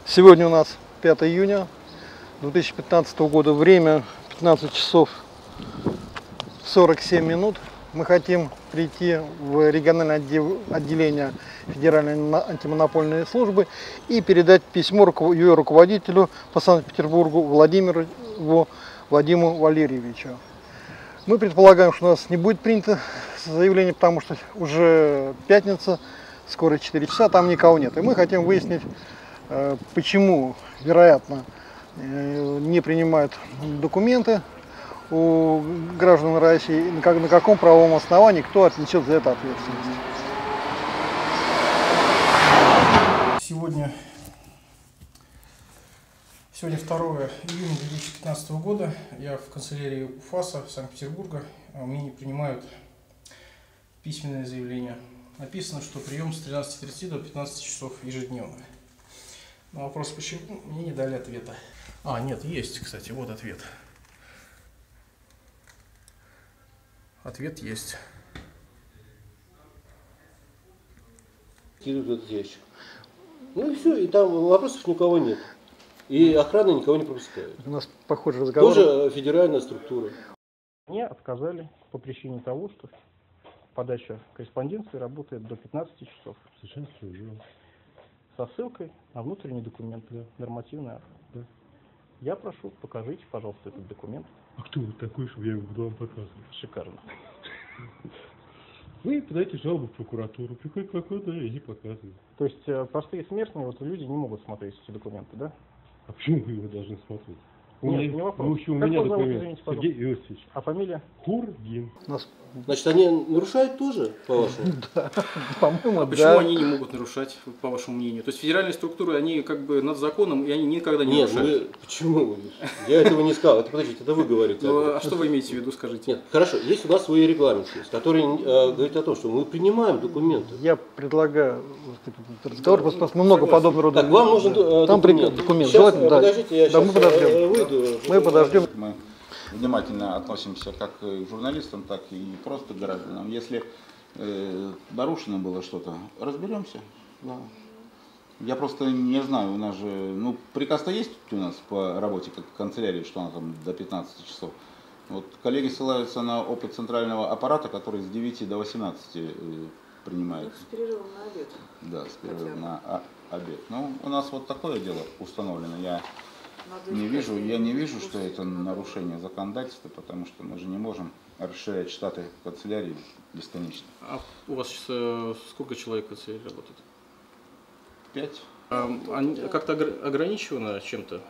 Сегодня у нас 5 июня 2015 года, время 15 часов 47 минут. Мы хотим прийти в региональное отделение Федеральной антимонопольной службы и передать письмо ее руководителю по Санкт-Петербургу Вадиму Валерьевичу. Мы предполагаем, что у нас не будет принято заявление, потому что уже пятница, скоро 4 часа, там никого нет. И мы хотим выяснить, почему, вероятно, не принимают документы у граждан России, на каком правовом основании, кто отнесет за это ответственность. Сегодня 2 июня 2015 года. Я в канцелярии УФАСа Санкт-Петербурга. Мне не принимают письменное заявление. Написано, что прием с 13:30 до 15 часов ежедневно. На вопрос, почему, мне не дали ответа. Нет, есть, кстати, вот ответ. Ответ есть. Кидают этот ящик. Ну и все, и там вопросов никого нет. И охрана никого не пропускает. У нас похожий разговор. Тоже федеральная структура. Мне отказали по причине того, что подача корреспонденции работает до 15 часов. Совершенно справедливо. Со ссылкой на внутренний документ, нормативный акт. Да. Я прошу, покажите, пожалуйста, этот документ. А кто вы такой, чтобы я его буду вам показывать? Шикарно. Вы подаете жалобу в прокуратуру, приходит прокуратура и показывает. То есть простые смертные люди не могут смотреть эти документы, да? А почему вы его должны смотреть? Нет, не вопрос. У Как меня вас зовут, документ. извините, пожалуйста? Сергей Иосифович. А фамилия? Кургин. Значит, они нарушают тоже, по-вашему? Да, по-моему, А почему они не могут нарушать, по вашему мнению? То есть федеральные структуры, они как бы над законом, и они никогда не Нет, нарушают. почему? Я этого не сказал. Это, подождите, это вы говорите. Ну, а что вы имеете в виду, скажите? Нет, хорошо, есть у нас свой регламент, который говорит о том, что мы принимаем документы. Я предлагаю разговор, потому что мы много подобного рода. Так, вам нужен Там документ. документ. Сейчас, Желательно, да. подождите, я Да, сейчас мы подождем. выйду. Мы подождем. Мы внимательно относимся как к журналистам, так и просто к гражданам. Если нарушено было что-то, разберемся. Да. Я просто не знаю, у нас же, приказ-то есть у нас по работе как канцелярии, что она там до 15 часов. Вот коллеги ссылаются на опыт центрального аппарата, который с 9 до 18 принимает. С перерывом на обед. Да, с перерывом на обед. У нас вот такое дело установлено. Я не вижу, что это нарушение законодательства, потому что мы же не можем расширять штаты канцелярии бесконечно. А у вас сейчас сколько человек в канцелярии работает? 5. Как-то ограничивано чем-то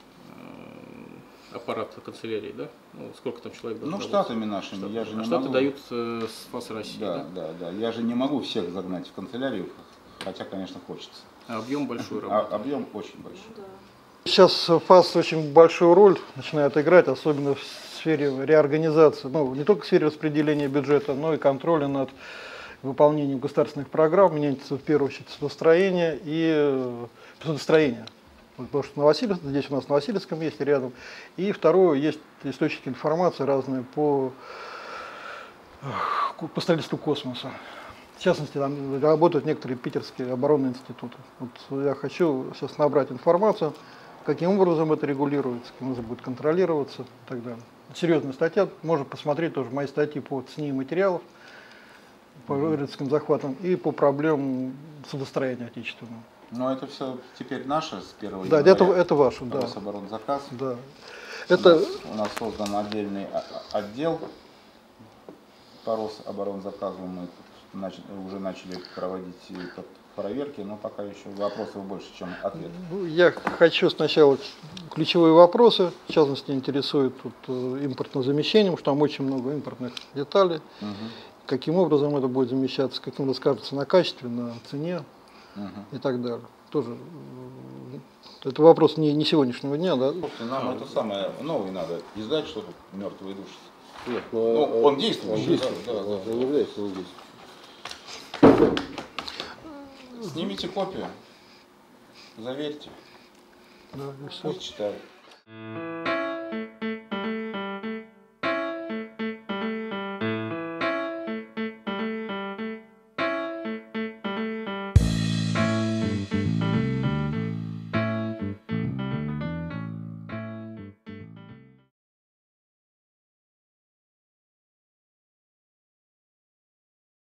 аппарат канцелярии, да? Сколько там человек должно Штатами нашими. Я же не штаты могу... дают с ФАС России, да? Да. Я же не могу всех загнать в канцелярию, хотя, конечно, хочется. А объем большой работы. Объем очень большой. Да. Сейчас ФАС очень большую роль начинает играть, особенно в сфере реорганизации, не только в сфере распределения бюджета, но и контроля над выполнением государственных программ, меняется в первую очередь судостроение и судостроение. Потому что здесь у нас в Новосибирском есть рядом. И второе, есть источники информации разные по строительству космоса. В частности, там работают некоторые питерские оборонные институты. Вот я хочу сейчас набрать информацию, каким образом это регулируется, каким образом будет контролироваться и так далее. Серьезная статья, можно посмотреть тоже мои статьи по цене материалов, по рыцарским захватам и по проблемам судостроения отечественного. Но это все теперь наше с 1 Да, января. это ваше, да. Рособоронзаказ. Да. У нас создан отдельный отдел по Рособоронзаказу. Мы уже начали проводить проверки, но пока еще вопросов больше, чем ответов. Я хочу сначала ключевые вопросы, в частности, интересует импортным замещением, что там очень много импортных деталей. Каким образом это будет замещаться, каким это скажется на качестве, на цене и так далее. Тоже это вопрос не сегодняшнего дня, да? Нам это самое новое надо издать, что тут мертвые души. Нет, Он действует. Он не является недействующим. Снимите копию, заверьте. Да, и все. Пусть читают.